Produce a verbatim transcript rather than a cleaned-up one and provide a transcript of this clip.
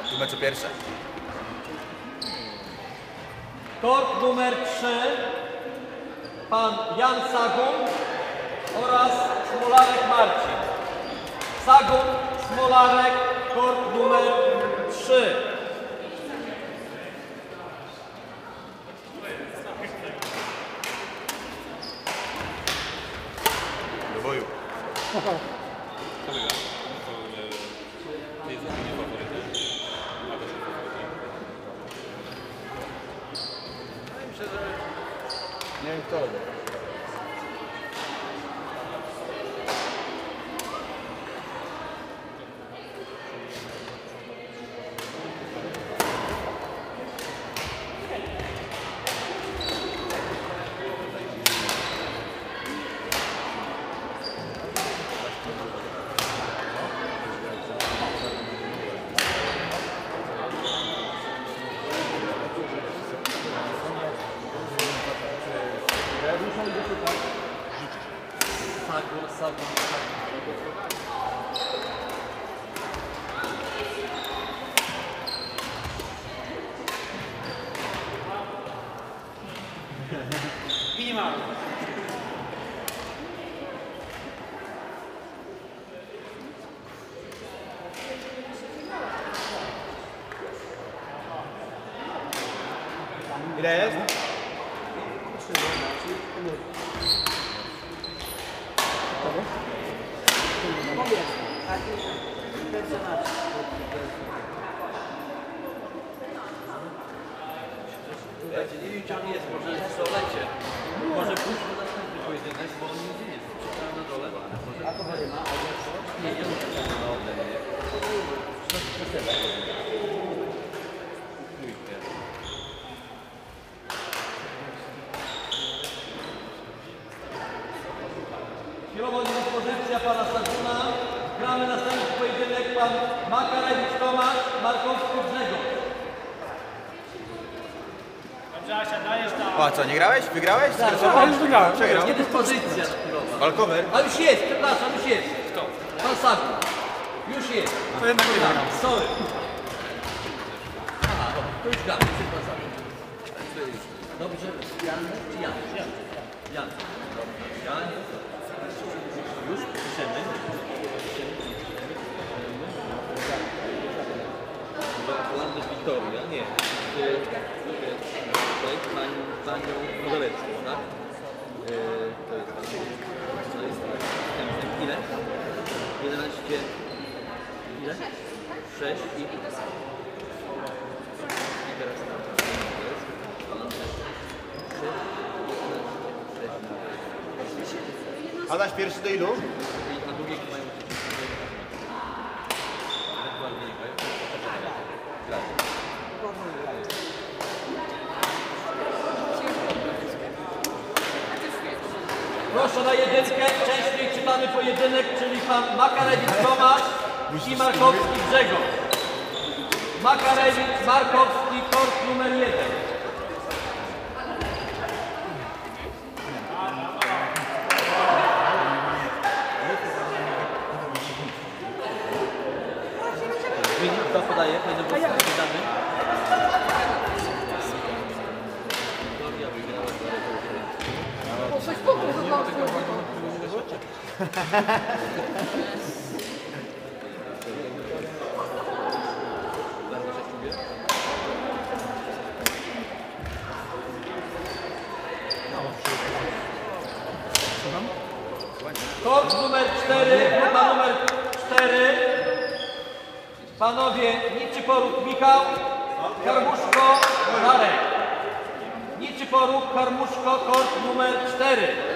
Tu meczu pierwsze. Kort numer trzy. Pan Jan Sagun oraz Smolarek Marcin. Sagun, Smolarek, kort numer trzy. Do boju. Nie wiem kto. Sagun, Sagun, Minimalnie. Ile jest? Wiecie, nie wiem gdzie on jest, może w solecie. Może pójść na następny pojedynek, bo on nigdy nie jest. Przeczytałem na dole. A to nie ma? Nie, nie ma. Na dole. Chwilowo dyspozycja pana Saguna. Gramy następny pojedynek. Pan Makarewicz Tomasz, Markowski Grzegorz. Asia, dajesz tam. O, co, nie grałeś? Wygrałeś? Tak, Stresowałeś? już wygrałem. Przegrał. Nie dyspozycja chwilowa. Walkover? A już jest, przepraszam, już jest. Kto? Pan Sagun. Już jest. To jednak nie wygrał. Sorry. Aha, dobra, to już gramy, przepraszam. Dobrze, Jan czy Jan? Jan. Jan. Jan. Już piszemy. Landes Wiktoria, nie. Tutaj panią, panią Modelecką, tak? To jest, to jest, ile? jedenaście, ile? sześć i... I teraz tak. Adaś pierwszy do ilu? A drugie mają... Proszę na jedynkę, wcześniej czytamy pojedynek, czyli pan Makarewicz Tomasz i Markowski Grzegorz. Makarewicz, Markowski, kort numer jeden. Wynik kto podaje? Pojedynek wydany. Kort numer cztery, grupa numer cztery. Panowie Niczyporuk Michał, Karmuszko Marek. Niczyporuk, Karmuszko, kort numer cztery.